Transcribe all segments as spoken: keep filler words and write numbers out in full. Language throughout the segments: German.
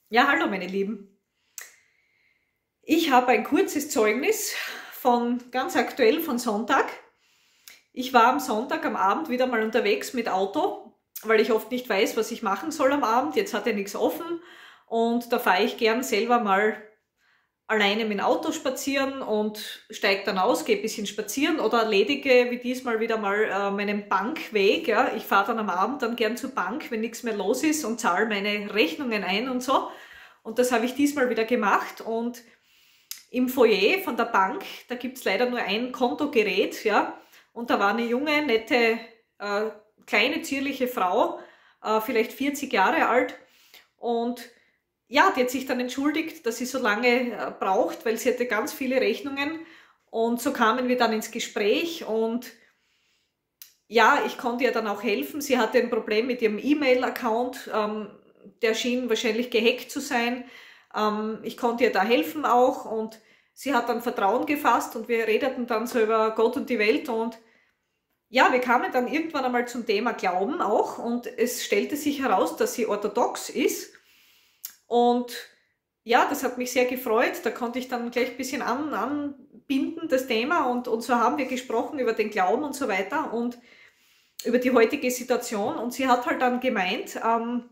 Ja, hallo meine Lieben. Ich habe ein kurzes Zeugnis von ganz aktuell von Sonntag. Ich war am Sonntag am Abend wieder mal unterwegs mit Auto, weil ich oft nicht weiß, was ich machen soll am Abend. Jetzt hat er nichts offen und da fahre ich gern selber mal alleine mit dem Auto spazieren und steige dann aus, gehe ein bisschen spazieren oder erledige wie diesmal wieder mal äh, meinen Bankweg. Ja. Ich fahre dann am Abend dann gern zur Bank, wenn nichts mehr los ist und zahle meine Rechnungen ein und so. Und das habe ich diesmal wieder gemacht und im Foyer von der Bank, da gibt es leider nur ein Kontogerät, ja, und da war eine junge, nette, äh, kleine, zierliche Frau, äh, vielleicht vierzig Jahre alt, und ja, die hat sich dann entschuldigt, dass sie so lange äh, braucht, weil sie hatte ganz viele Rechnungen, und so kamen wir dann ins Gespräch und ja, ich konnte ihr dann auch helfen. Sie hatte ein Problem mit ihrem E-Mail-Account, ähm, der schien wahrscheinlich gehackt zu sein. Ähm, ich konnte ihr da helfen auch und sie hat dann Vertrauen gefasst und wir redeten dann so über Gott und die Welt und ja, wir kamen dann irgendwann einmal zum Thema Glauben auch und es stellte sich heraus, dass sie orthodox ist und ja, das hat mich sehr gefreut. Da konnte ich dann gleich ein bisschen an, anbinden, das Thema, und, und so haben wir gesprochen über den Glauben und so weiter und über die heutige Situation, und sie hat halt dann gemeint, ähm,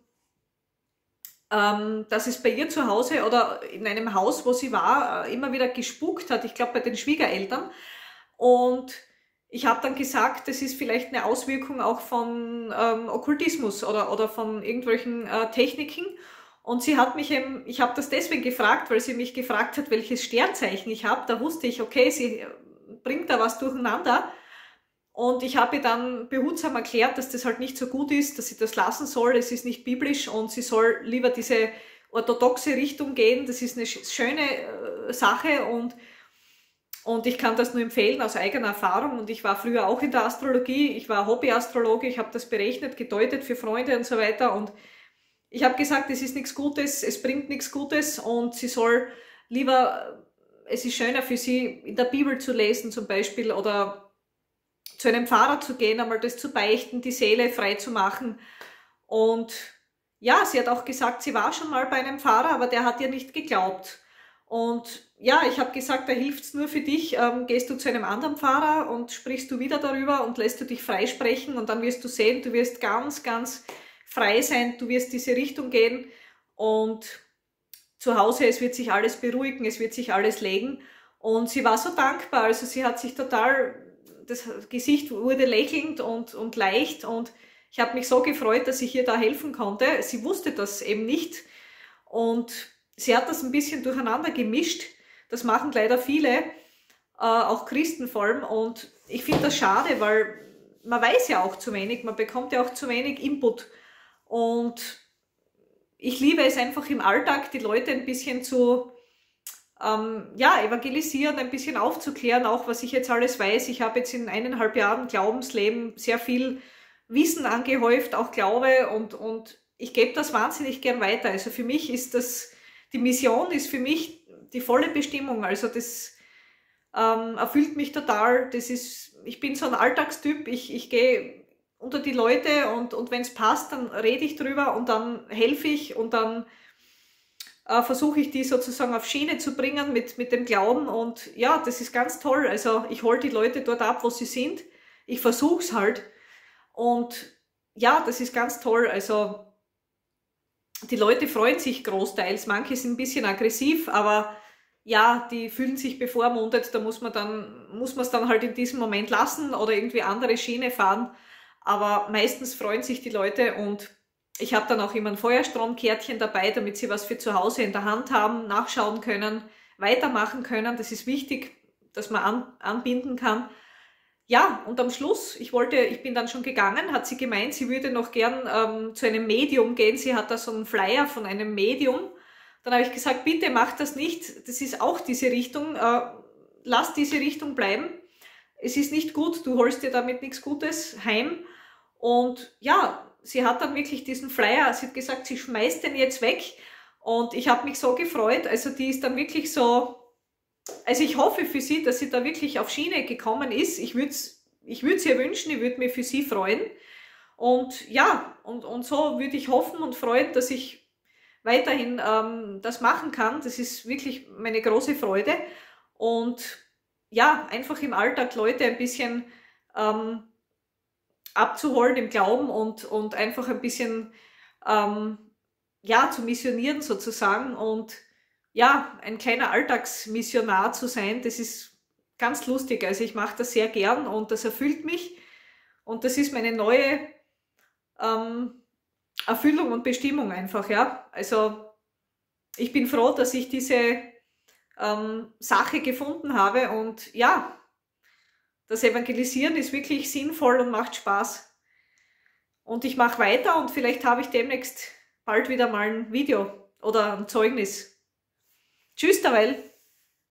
ähm, dass es bei ihr zu Hause oder in einem Haus, wo sie war, äh, immer wieder gespukt hat, ich glaube bei den Schwiegereltern. Und ich habe dann gesagt, das ist vielleicht eine Auswirkung auch von ähm, Okkultismus oder, oder von irgendwelchen äh, Techniken. Und sie hat mich eben, ich habe das deswegen gefragt, weil sie mich gefragt hat, welches Sternzeichen ich habe. Da wusste ich, okay, sie bringt da was durcheinander. Und ich habe ihr dann behutsam erklärt, dass das halt nicht so gut ist, dass sie das lassen soll. Es ist nicht biblisch und sie soll lieber diese orthodoxe Richtung gehen. Das ist eine schöne äh, Sache und, und ich kann das nur empfehlen aus eigener Erfahrung. Und ich war früher auch in der Astrologie. Ich war Hobbyastrologe. Ich habe das berechnet, gedeutet für Freunde und so weiter. Und ich habe gesagt, es ist nichts Gutes, es bringt nichts Gutes und sie soll lieber, es ist schöner für sie, in der Bibel zu lesen zum Beispiel oder zu einem Pfarrer zu gehen, einmal das zu beichten, die Seele frei zu machen. Und ja, sie hat auch gesagt, sie war schon mal bei einem Pfarrer, aber der hat ihr nicht geglaubt. Und ja, ich habe gesagt, da hilft's nur für dich, ähm, gehst du zu einem anderen Pfarrer und sprichst du wieder darüber und lässt du dich freisprechen und dann wirst du sehen, du wirst ganz, ganz frei sein, du wirst diese Richtung gehen und zu Hause, es wird sich alles beruhigen, es wird sich alles legen. Und sie war so dankbar, also sie hat sich total, das Gesicht wurde lächelnd und, und leicht und ich habe mich so gefreut, dass ich ihr da helfen konnte. Sie wusste das eben nicht und sie hat das ein bisschen durcheinander gemischt. Das machen leider viele, äh, auch Christen vor allem, und ich finde das schade, weil man weiß ja auch zu wenig, man bekommt ja auch zu wenig Input und ich liebe es einfach im Alltag, die Leute ein bisschen zu ähm, ja, evangelisieren, ein bisschen aufzuklären, auch was ich jetzt alles weiß. Ich habe jetzt in eineinhalb Jahren Glaubensleben sehr viel Wissen angehäuft, auch Glaube, und, und ich gebe das wahnsinnig gern weiter. Also für mich ist das, die Mission ist für mich die volle Bestimmung. Also das ähm, erfüllt mich total. Das ist, ich bin so ein Alltagstyp. Ich, ich gehe unter die Leute und, und wenn es passt, dann rede ich drüber und dann helfe ich und dann äh, versuche ich die sozusagen auf Schiene zu bringen mit, mit dem Glauben, und ja, das ist ganz toll. Also ich hole die Leute dort ab, wo sie sind. Ich versuche es halt und ja, das ist ganz toll. Also die Leute freuen sich großteils, manche sind ein bisschen aggressiv, aber ja, die fühlen sich bevormundet, da muss man dann, muss man es dann halt in diesem Moment lassen oder irgendwie andere Schiene fahren. Aber meistens freuen sich die Leute und ich habe dann auch immer ein Feuerstromkärtchen dabei, damit sie was für zu Hause in der Hand haben, nachschauen können, weitermachen können. Das ist wichtig, dass man an, anbinden kann. Ja, und am Schluss, ich wollte, ich bin dann schon gegangen, hat sie gemeint, sie würde noch gern ähm, zu einem Medium gehen. Sie hat da so einen Flyer von einem Medium. Dann habe ich gesagt, bitte mach das nicht. Das ist auch diese Richtung. Äh, lass diese Richtung bleiben. Es ist nicht gut, du holst dir damit nichts Gutes heim. Und ja, sie hat dann wirklich diesen Flyer, sie hat gesagt, sie schmeißt den jetzt weg. Und ich habe mich so gefreut. Also die ist dann wirklich so, also ich hoffe für sie, dass sie da wirklich auf Schiene gekommen ist. Ich würde es ich würd's ihr wünschen, ich würde mich für sie freuen. Und ja, und, und so würde ich hoffen und freuen, dass ich weiterhin ähm, das machen kann. Das ist wirklich meine große Freude. Und ja, einfach im Alltag Leute ein bisschen ähm, abzuholen im Glauben und, und einfach ein bisschen ähm, ja, zu missionieren sozusagen und ja, ein kleiner Alltagsmissionar zu sein, das ist ganz lustig. Also ich mache das sehr gern und das erfüllt mich und das ist meine neue ähm, Erfüllung und Bestimmung einfach, ja. Also ich bin froh, dass ich diese ähm, Sache gefunden habe und ja, das Evangelisieren ist wirklich sinnvoll und macht Spaß. Und ich mache weiter und vielleicht habe ich demnächst bald wieder mal ein Video oder ein Zeugnis. Tschüss derweil.